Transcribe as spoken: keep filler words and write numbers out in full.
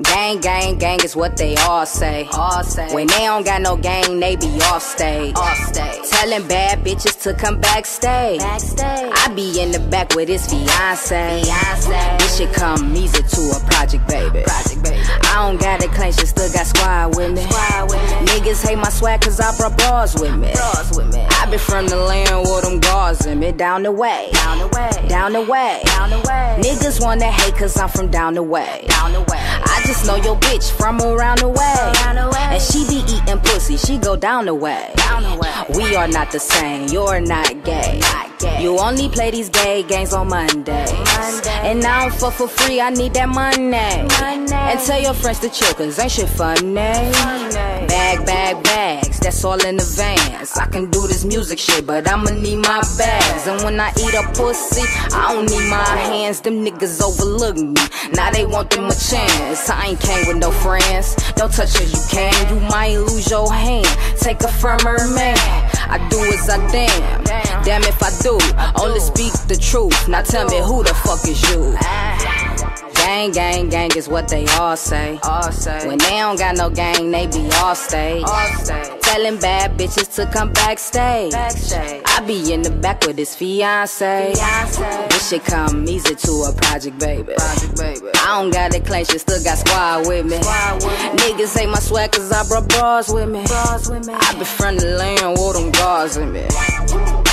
Gang, gang, gang is what they all say. All say. When they don't got no gang, they be off stage. Off stage. Telling bad bitches to come backstage. Backstage. I be in the back with his fiance. Fiance. This shit come easy to a project, baby. Project, baby. I don't got a claim, she still got squad with me. Squad with me. Niggas hate my swag cause I brought bras with me. Bras with me. I be from the land with them guards in me. Down the way. Down the way. Down the way. Down the way. Niggas wanna hate cause I'm from down the way. Down the way. I just know your bitch from around the way. Around the way. And she be eating pussy, she go down the way. Down the way. We are not the same, you're not gay. Not gay. You only play these gay games on Mondays. Monday. And I don't fuck for free, I need that money. money. And tell your friends to chill cause ain't shit funny. Money. Bag, bag, bags, that's all in advance. I can do this music shit, but I'ma need my bags. And when I eat a pussy, I don't need my hands. Them niggas overlook me, now they want them a chance. I ain't came with no friends, don't touch her, you can. You might lose your hand, take a firmer man. I do as I damn, damn if I do. Only speak the truth, now tell me who the fuck is you? Gang, gang, gang is what they all say. All say. When they don't got no gang, they be off stage. Off stage. Telling bad bitches to come backstage. Backstage. I be in the back with his fiance. Fiance. This shit come easy to a project, baby. Project, baby. I don't got a claim, she still got squad with me. Squad with me. Niggas hate my swag cause I brought bras with me. Bras with me. I be from the land with them guards with me.